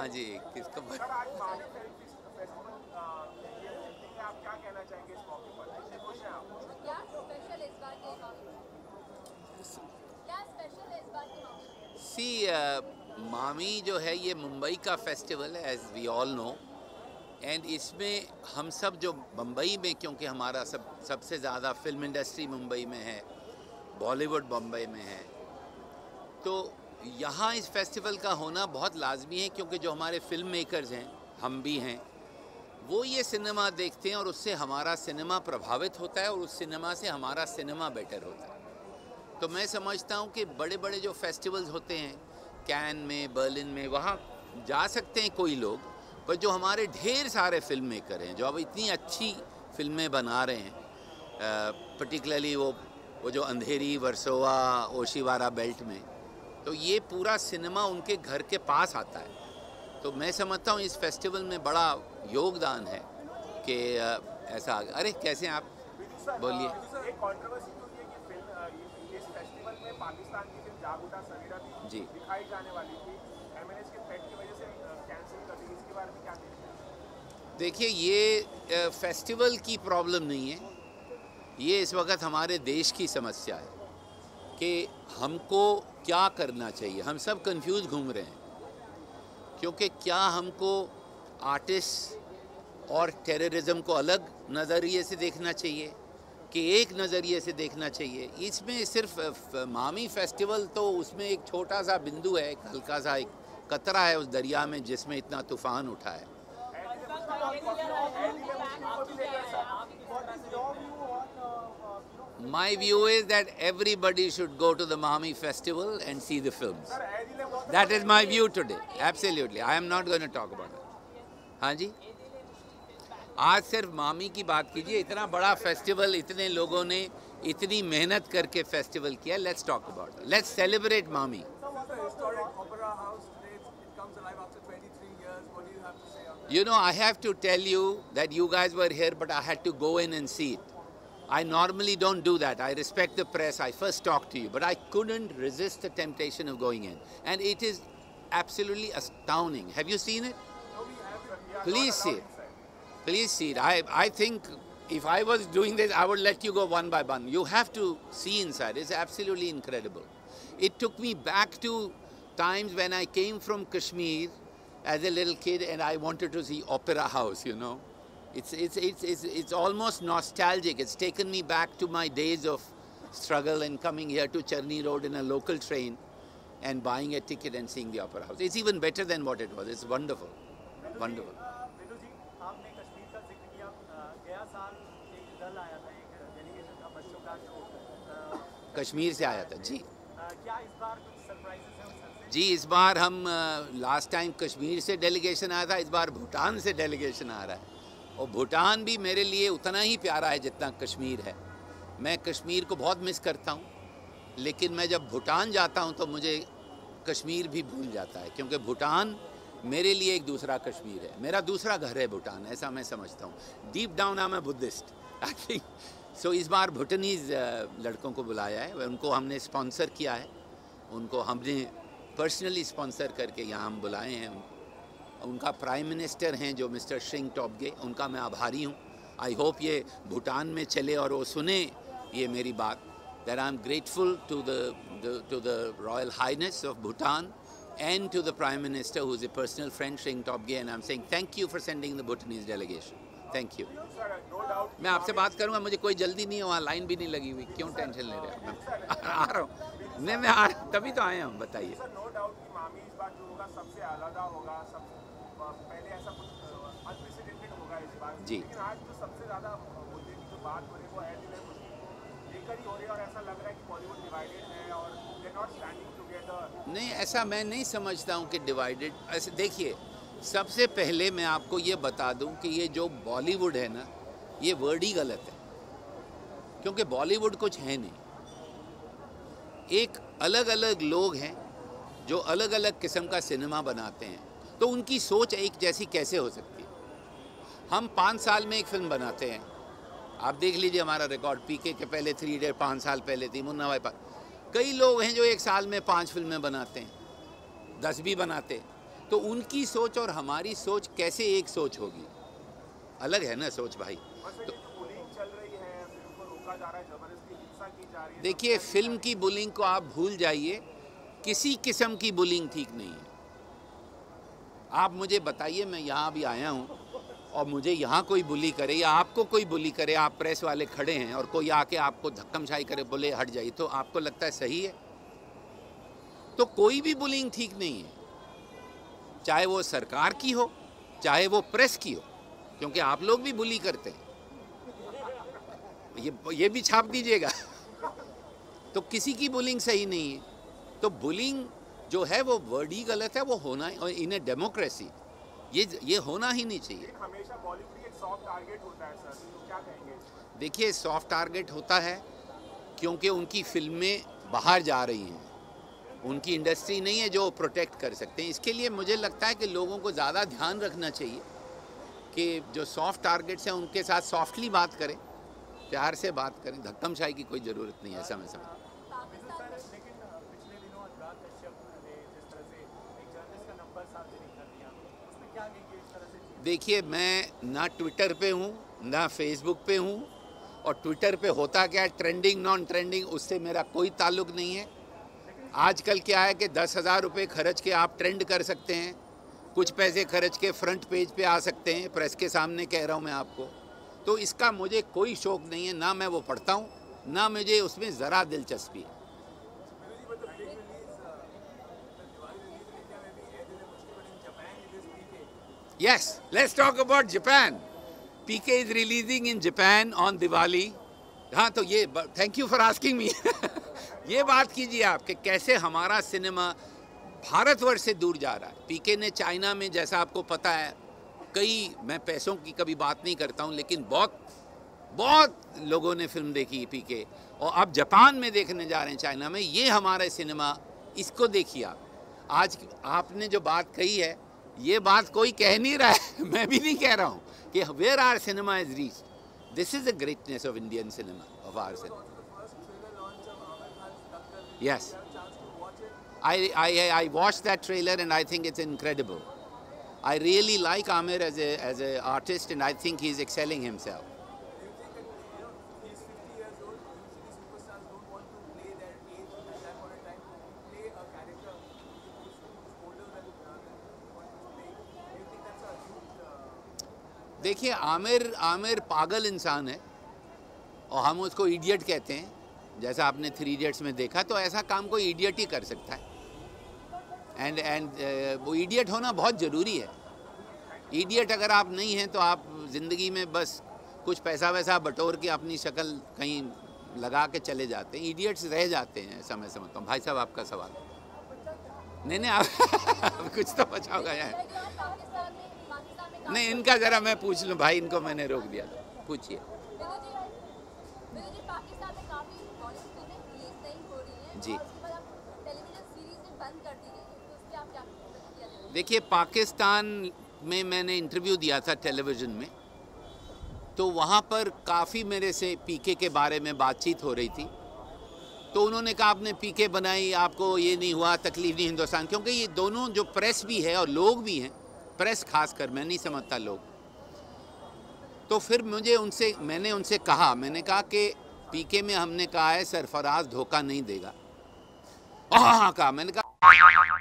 हाँ जी, किसको सर आज मामी फिल्म फेस्टिवल ये मीटिंग है, आप क्या कहना चाहेंगे इस मौके पर? कितने खुश हैं आप? क्या स्पेशल है इस बार के मामी? क्या स्पेशल है इस बार के मामी? सी मामी जो है ये मुंबई का फेस्टिवल है, as we all know, and इसमें हम सब जो मुंबई में, क्योंकि हमारा सबसे ज़्यादा फिल्म इंडस्ट्री मुंबई में है, बॉलीवुड मुंबई में है, तो यहाँ इस फेस्टिवल का होना बहुत लाजमी है, क्योंकि जो हमारे फिल्म मेकर्स हैं, हम भी हैं, वो ये सिनेमा देखते हैं और उससे हमारा सिनेमा प्रभावित होता है और उस सिनेमा से हमारा सिनेमा बेटर होता है। तो मैं समझता हूँ कि बड़े बड़े जो फेस्टिवल्स होते हैं, कैन में, बर्लिन में, वहाँ जा सकते हैं कोई लोग, पर जो हमारे ढेर सारे फिल्म मेकर हैं जो अब इतनी अच्छी फिल्में बना रहे हैं, पर्टिकुलरली वो जो अंधेरी, वर्सोवा, ओशिवारा बेल्ट में, तो ये पूरा सिनेमा उनके घर के पास आता है। तो मैं समझता हूँ इस फेस्टिवल में बड़ा योगदान है कि ऐसा। अरे कैसे हैं आप? बोलिए। एक कंट्रोवर्सी हुई है कि फिल्म इस फेस्टिवल में पाकिस्तान की फिल्म जागुटा सगीरा भी जी दिखाई जाने वाली थी, एमएनएस के थ्रेट की वजह से कैंसिल कर दी, इसके बारे में क्या कहते हैं? देखिए, ये फेस्टिवल की प्रॉब्लम नहीं है, ये इस वक्त हमारे देश की समस्या है कि हमको क्या करना चाहिए। हम सब कंफ्यूज घूम रहे हैं, क्योंकि क्या हमको आर्टिस्ट और टेररिज्म को अलग नज़रिए से देखना चाहिए कि एक नज़रिए से देखना चाहिए। इसमें सिर्फ मामी फेस्टिवल तो उसमें एक छोटा सा बिंदु है, एक हल्का सा एक कतरा है उस दरिया में जिसमें इतना तूफान उठा है। My view is that everybody should go to the Mami festival and see the films. That is my view today. Absolutely. I am not going to talk about it. हाँ जी, आज सिर्फ मामी की बात कीजिए। इतना बड़ा फेस्टिवल, इतने लोगों ने इतनी मेहनत करके फेस्टिवल किया। Let's talk about it. Let's celebrate Mami. You know, I have to tell you that you guys were here, but I had to go in and see it. I normally don't do that. I respect the press. I first talk to you, but I couldn't resist the temptation of going in. And it is absolutely astounding. Have you seen it? Please see it. Please see it. I think if I was doing this, I would let you go one by one. You have to see inside. It's absolutely incredible. It took me back to times when I came from Kashmir as a little kid and I wanted to see Opera House, you know. It's almost nostalgic. It's taken me back to my days of struggle and coming here to Charni Road in a local train and buying a ticket and seeing the Opera House. It's even better than what it was. It's wonderful. Wonderful. नीलू जी, आपने कश्मीर का जिक्र किया। गया साल एक दल आया था, एक डेलीगेशन था बच्चों का जो कश्मीर से आया था जी। क्या इस बार कुछ सरप्राइजेस हैं उनसे? जी, इस बार हम लास्ट टाइम कश्मीर से डेलीगेशन आया था, इस बार भूटान से डेलीगेशन आ रहा है। और भूटान भी मेरे लिए उतना ही प्यारा है जितना कश्मीर है। मैं कश्मीर को बहुत मिस करता हूँ, लेकिन मैं जब भूटान जाता हूँ तो मुझे कश्मीर भी भूल जाता है, क्योंकि भूटान मेरे लिए एक दूसरा कश्मीर है, मेरा दूसरा घर है भूटान, ऐसा मैं समझता हूँ। Deep down I am a Buddhist I think so. इस बार भूटानीज लड़कों को बुलाया है, उनको हमने स्पॉन्सर किया है, उनको हमने पर्सनली स्पॉन्सर करके यहाँ हम बुलाए हैं। उनका प्राइम मिनिस्टर हैं जो मिस्टर श्रिंग टॉबगे, उनका मैं आभारी हूँ। आई होप ये भूटान में चले और वो सुने ये मेरी बात, that I am grateful to the royal highness of Bhutan and to the Prime Minister, who is a personal friend, Shring Tobge, and I'm saying thank you for sending the Bhutanese delegation. Thank you. मैं आपसे बात करूँगा, मुझे कोई जल्दी नहीं है, वहाँ लाइन भी नहीं लगी हुई, क्यों टेंशन ले रहे हैं? मैं आ रहा हूँ, मैं आ रहा हूँ, तभी तो आए हम। बताइए। नो डाउट कि मामी इस बार जो होगा सबसे अलग होगा, सब पहले ऐसा कुछ अनप्रेसिडेंटेड होगा इस बार जी। लेकिन आज जो सबसे ज़्यादा मुद्दे की जो बात हो रही है वो एज इलेवन लेकर ही हो रही है, और ऐसा लग रहा है कि बॉलीवुड डिवाइडेड है और दे नॉट स्टैंडिंग टुगेदर। नहीं, ऐसा मैं नहीं समझता हूँ कि डिवाइडेड। ऐसे देखिए, सबसे पहले मैं आपको ये बता दूँ कि ये जो बॉलीवुड है ना, ये वर्ड ही गलत है, क्योंकि बॉलीवुड कुछ है नहीं। एक अलग अलग लोग हैं जो अलग अलग किस्म का सिनेमा बनाते हैं, तो उनकी सोच एक जैसी कैसे हो सकती है? हम 5 साल में एक फिल्म बनाते हैं। आप देख लीजिए हमारा रिकॉर्ड, पीके के पहले 3 इडियट 5 साल पहले थी, मुन्ना भाई। कई लोग हैं जो 1 साल में 5 फिल्में बनाते हैं, 10 भी बनाते हैं। तो उनकी सोच और हमारी सोच कैसे एक सोच होगी? अलग है ना सोच भाई। तो बुलिंग चल रही है, फिल्म को रोका जा रहा है, जबरदस्ती हिंसा की जा रही है। देखिए, फिल्म की बुलिंग को आप भूल जाइए, किसी किस्म की बुलिंग ठीक नहीं है। आप मुझे बताइए, मैं यहाँ भी आया हूँ और मुझे यहाँ कोई बुली करे या आपको कोई बुली करे, आप प्रेस वाले खड़े हैं और कोई आके आपको धक्कमशाही करे, बोले हट जाइए, तो आपको लगता है सही है? तो कोई भी बुलिंग ठीक नहीं है, चाहे वो सरकार की हो, चाहे वो प्रेस की हो, क्योंकि आप लोग भी बुली करते हैं, ये भी छाप दीजिएगा। तो किसी की बुलिंग सही नहीं है। तो बुलिंग जो है वो वर्ड ही गलत है, वो होना इन ए डेमोक्रेसी ये होना ही नहीं चाहिए। हमेशा बॉलीवुड एक सॉफ्ट टारगेट होता है सर, तो क्या कहेंगे? देखिए, सॉफ्ट टारगेट होता है क्योंकि उनकी फिल्में बाहर जा रही हैं, उनकी इंडस्ट्री नहीं है जो प्रोटेक्ट कर सकते हैं। इसके लिए मुझे लगता है कि लोगों को ज़्यादा ध्यान रखना चाहिए कि जो सॉफ्ट टारगेट्स हैं उनके साथ सॉफ्टली बात करें, प्यार से बात करें, धक्कमशाही की कोई ज़रूरत नहीं है समय समय। लेकिन पिछले दिनों अनुराग कश्यप ने जिस तरह से एक जर्नलिस्ट का नंबर सार्वजनिक कर दिया, उसमें क्या कहेंगे इस तरह से? देखिए, मैं ना ट्विटर पे हूँ ना फेसबुक पे हूँ, और ट्विटर पे होता क्या है, ट्रेंडिंग नॉन ट्रेंडिंग, उससे मेरा कोई ताल्लुक नहीं है। आजकल क्या है कि 10,000 रुपये खर्च के आप ट्रेंड कर सकते हैं, कुछ पैसे खर्च के फ्रंट पेज पे आ सकते हैं, प्रेस के सामने कह रहा हूँ मैं आपको। तो इसका मुझे कोई शौक़ नहीं है, ना मैं वो पढ़ता हूँ, ना मुझे उसमें ज़रा दिलचस्पी है। Yes, let's talk about Japan. PK is releasing in Japan on Diwali. हाँ, तो ये thank you for asking me. ये बात कीजिए आप कि कैसे हमारा सिनेमा भारतवर्ष से दूर जा रहा है। पीके ने चाइना में, जैसा आपको पता है, मैं पैसों की कभी बात नहीं करता हूँ, लेकिन बहुत लोगों ने फिल्म देखी पीके, और अब जापान में देखने जा रहे हैं, चाइना में। ये हमारा सिनेमा, इसको देखिए आप। आज आपने जो बात कही है, ये बात कोई कह नहीं रहा है, मैं भी नहीं कह रहा हूँ कि where our cinema is reached. This is the greatness of Indian cinema, of our cinema. Yes, I watched that trailer and I think it's incredible. I really like Aamir as a artist, and I think he's excelling himself. देखिए, आमिर पागल इंसान है और हम उसको idiot कहते हैं, जैसा आपने 3 इडियट्स में देखा। तो ऐसा काम कोई इडियट ही कर सकता है, एंड वो इडियट होना बहुत ज़रूरी है। इडियट अगर आप नहीं हैं तो आप ज़िंदगी में बस कुछ पैसा वैसा बटोर के अपनी शक्ल कहीं लगा के चले जाते हैं, इडियट्स रह जाते हैं, ऐसा मैं समझता हूँ। भाई साहब, आपका सवाल। नहीं आप कुछ तो बचा होगा यार। नहीं, इनका ज़रा मैं पूछ लूँ भाई, इनको मैंने रोक दिया था, पूछिए। जी, देखिए, पाकिस्तान में मैंने इंटरव्यू दिया था टेलीविज़न में, तो वहाँ पर काफ़ी मेरे से पीके के बारे में बातचीत हो रही थी। तो उन्होंने कहा आपने पीके बनाई, आपको ये नहीं हुआ, तकलीफ नहीं हिंदुस्तान, क्योंकि ये दोनों जो प्रेस भी है और लोग भी हैं, प्रेस खासकर, मैं नहीं समझता लोग। तो फिर मैंने उनसे कहा कि पीके में हमने कहा है सरफराज धोखा नहीं देगा। हाँ कहा, मैंने कहा